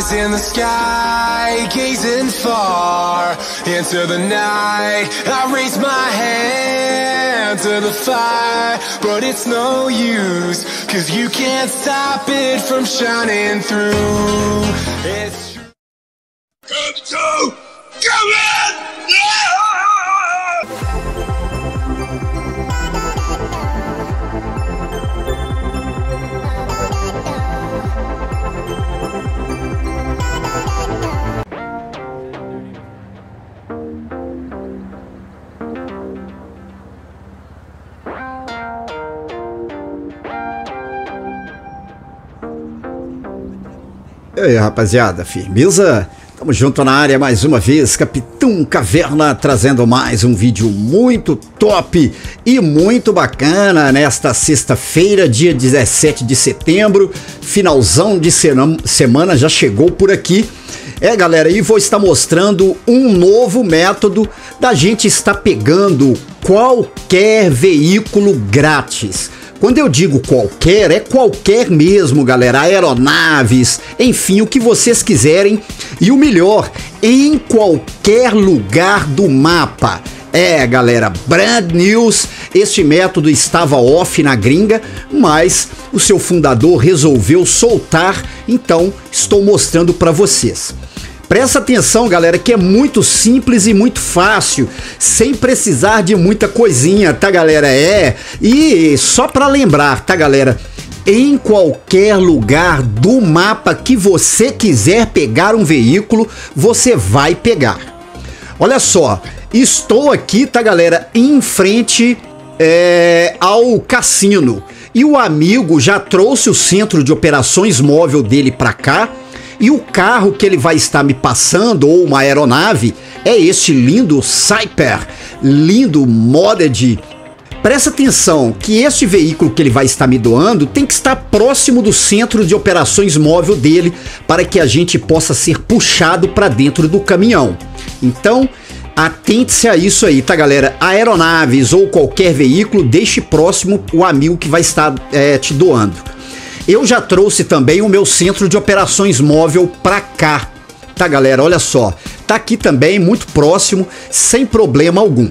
eyes in the sky, gazing far into the night. I raise my hand to the fire, but it's no use, 'cause you can't stop it from shining through. It's true. Come to, come in! E aí, rapaziada, firmeza? Tamo junto na área mais uma vez, Capitão Caverna, trazendo mais um vídeo muito top e muito bacana nesta sexta-feira, dia 17 de setembro, finalzão de semana já chegou por aqui. Galera, e vou estar mostrando um novo método da gente estar pegando qualquer veículo grátis. Quando eu digo qualquer, é qualquer mesmo, galera, aeronaves, enfim, o que vocês quiserem. E o melhor, em qualquer lugar do mapa. Galera, brand news, este método estava off na gringa, mas o seu fundador resolveu soltar, então estou mostrando para vocês. Presta atenção, galera, que é muito simples e muito fácil, sem precisar de muita coisinha, tá, galera? E só para lembrar, tá, galera? Em qualquer lugar do mapa que você quiser pegar um veículo, você vai pegar. Olha só, estou aqui, tá, galera, em frente ao cassino. E o amigo já trouxe o centro de operações móvel dele para cá. E o carro que ele vai estar me passando, ou uma aeronave, é este lindo Cyper, lindo modded. Presta atenção que este veículo que ele vai estar me doando tem que estar próximo do centro de operações móvel dele para que a gente possa ser puxado para dentro do caminhão. Então, atente-se a isso aí, tá, galera? Aeronaves ou qualquer veículo, deixe próximo o amigo que vai estar te doando. Eu já trouxe também o meu centro de operações móvel pra cá, tá, galera? Olha só, tá aqui também, muito próximo, sem problema algum.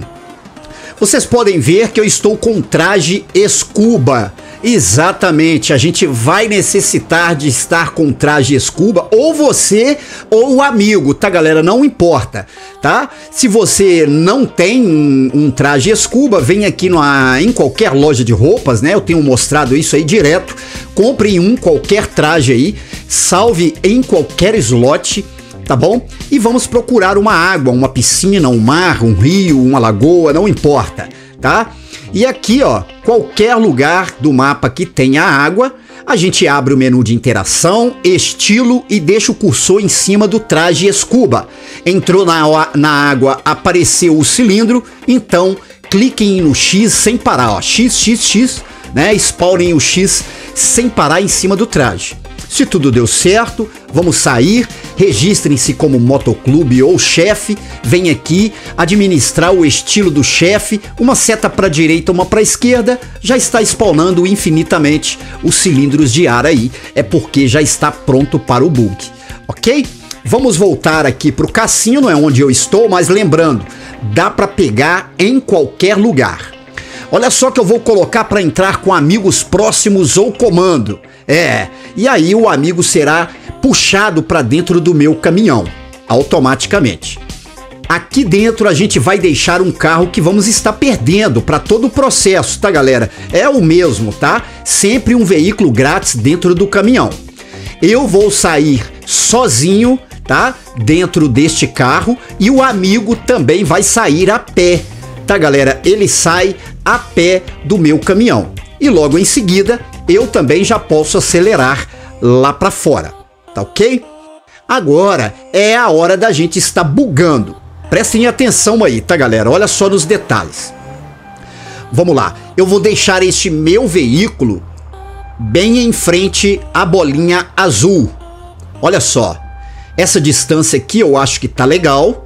Vocês podem ver que eu estou com traje scuba. Exatamente, a gente vai necessitar de estar com traje scuba, ou você ou o amigo, tá, galera? Não importa, tá? Se você não tem um traje scuba, vem aqui em qualquer loja de roupas, né? Eu tenho mostrado isso aí direto. Compre qualquer traje aí, salve em qualquer slot, tá bom? E vamos procurar uma água, uma piscina, um mar, um rio, uma lagoa, não importa, tá? E aqui, ó, qualquer lugar do mapa que tenha água, a gente abre o menu de interação, estilo e deixa o cursor em cima do traje scuba. Entrou na água, apareceu o cilindro, então cliquem no X sem parar, ó, X, né? Spawnem o X sem parar em cima do traje. Se tudo deu certo, vamos sair, registrem-se como motoclube ou chefe, vem aqui administrar o estilo do chefe, uma seta para a direita, uma para a esquerda, já está spawnando infinitamente os cilindros de ar aí, é porque já está pronto para o bug, ok? Vamos voltar aqui para o cassino, é onde eu estou, mas lembrando, dá para pegar em qualquer lugar. Olha só que eu vou colocar para entrar com amigos próximos ou comando. E aí o amigo será puxado para dentro do meu caminhão, automaticamente. Aqui dentro a gente vai deixar um carro que vamos estar perdendo para todo o processo, tá, galera? É o mesmo, tá? Sempre um veículo grátis dentro do caminhão. Eu vou sair sozinho, tá? Dentro deste carro, e o amigo também vai sair a pé, tá, galera? Ele sai a pé do meu caminhão. E logo em seguida, eu também já posso acelerar lá para fora, tá ok? Agora é a hora da gente estar bugando. Prestem atenção aí, tá, galera? Olha só nos detalhes. Vamos lá, eu vou deixar este meu veículo bem em frente à bolinha azul. Olha só, essa distância aqui eu acho que tá legal,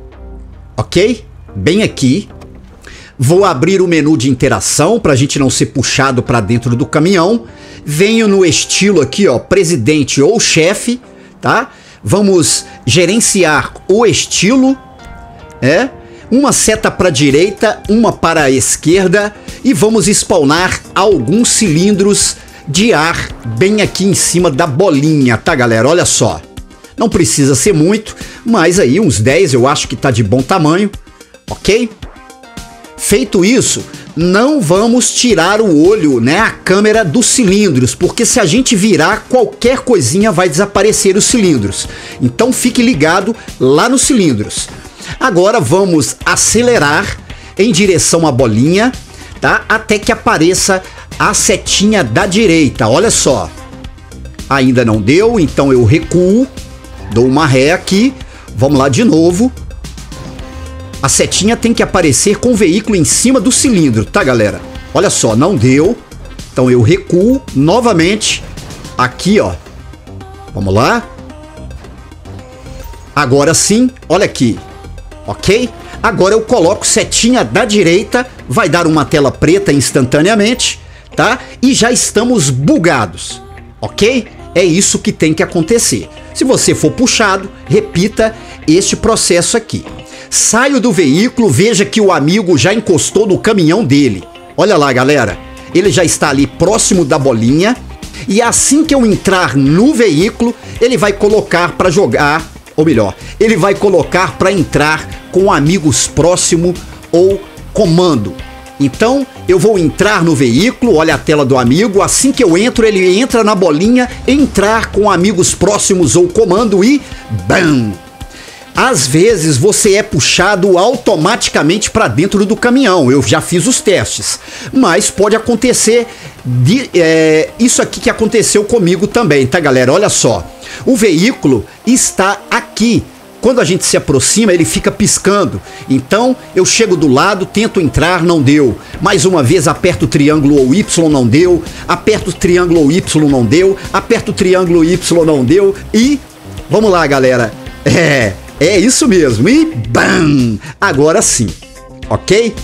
ok? Bem aqui. Vou abrir o menu de interação para a gente não ser puxado para dentro do caminhão. Venho no estilo aqui, ó, presidente ou chefe, tá? vamos gerenciar o estilo, uma seta para a direita, uma para a esquerda, e vamos spawnar alguns cilindros de ar bem aqui em cima da bolinha, tá, galera? Olha só, não precisa ser muito, mas aí uns 10 eu acho que tá de bom tamanho, ok? Feito isso, não vamos tirar o olho, a câmera dos cilindros, porque se a gente virar, qualquer coisinha vai desaparecer os cilindros. Então fique ligado lá nos cilindros. Agora vamos acelerar em direção à bolinha, tá? Até que apareça a setinha da direita. Olha só, ainda não deu, então eu recuo, dou uma ré aqui, vamos lá de novo. A setinha tem que aparecer com o veículo em cima do cilindro, tá, galera? Olha só, não deu. Então eu recuo novamente. Aqui, ó. Vamos lá. Agora sim, olha aqui. Ok? Agora eu coloco setinha da direita. Vai dar uma tela preta instantaneamente, tá? E já estamos bugados. Ok? É isso que tem que acontecer. Se você for puxado, repita este processo aqui. Saio do veículo, veja que o amigo já encostou no caminhão dele. Olha lá, galera. Ele já está ali próximo da bolinha. E assim que eu entrar no veículo, ele vai colocar para jogar, ou melhor, ele vai colocar para entrar com amigos próximo ou comando. Então, eu vou entrar no veículo, olha a tela do amigo, assim que eu entro, ele entra na bolinha, entrar com amigos próximos ou comando e BAM! Às vezes você é puxado automaticamente para dentro do caminhão, eu já fiz os testes, mas pode acontecer isso aqui que aconteceu comigo também, tá, galera? Olha só, o veículo está aqui, quando a gente se aproxima ele fica piscando, então eu chego do lado, tento entrar, não deu, mais uma vez aperto o triângulo ou Y, não deu, aperto o triângulo ou Y, não deu, aperto o triângulo Y, não deu e vamos lá, galera, é isso mesmo, e BAM! Agora sim, ok?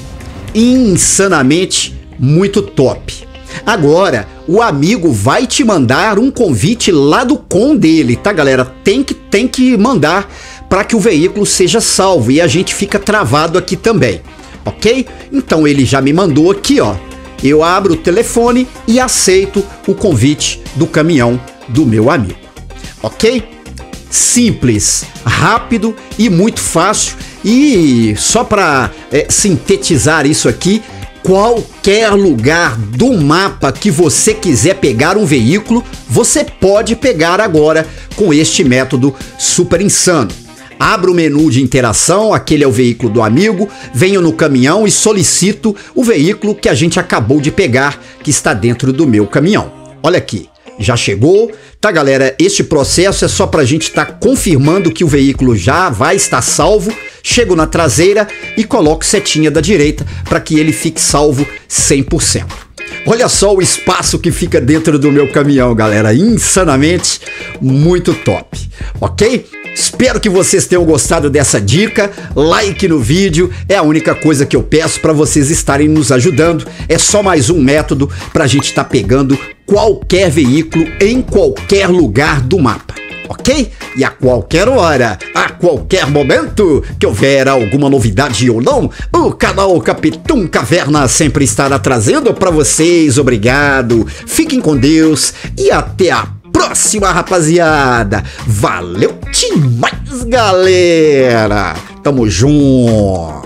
Insanamente muito top. Agora, o amigo vai te mandar um convite lá do com dele, tá, galera? Tem que mandar para que o veículo seja salvo e a gente fica travado aqui também, ok? Então ele já me mandou aqui, ó. Eu abro o telefone e aceito o convite do caminhão do meu amigo, ok? Simples, rápido e muito fácil. E só para sintetizar isso aqui, qualquer lugar do mapa que você quiser pegar um veículo, você pode pegar agora com este método super insano. Abro o menu de interação, aquele é o veículo do amigo, venho no caminhão e solicito o veículo que a gente acabou de pegar, que está dentro do meu caminhão. Olha aqui. Já chegou, tá, galera? Este processo é só pra gente estar confirmando que o veículo já vai estar salvo. Chego na traseira e coloco setinha da direita para que ele fique salvo 100%. Olha só o espaço que fica dentro do meu caminhão, galera. Insanamente muito top, ok? Espero que vocês tenham gostado dessa dica. Like no vídeo é a única coisa que eu peço para vocês estarem nos ajudando. É só mais um método para a gente estar pegando qualquer veículo em qualquer lugar do mapa, ok? E a qualquer hora, a qualquer momento que houver alguma novidade ou não, o canal Capitão Caverna sempre estará trazendo para vocês. Obrigado, fiquem com Deus e até a próxima, rapaziada. Valeu demais, galera. Tamo junto.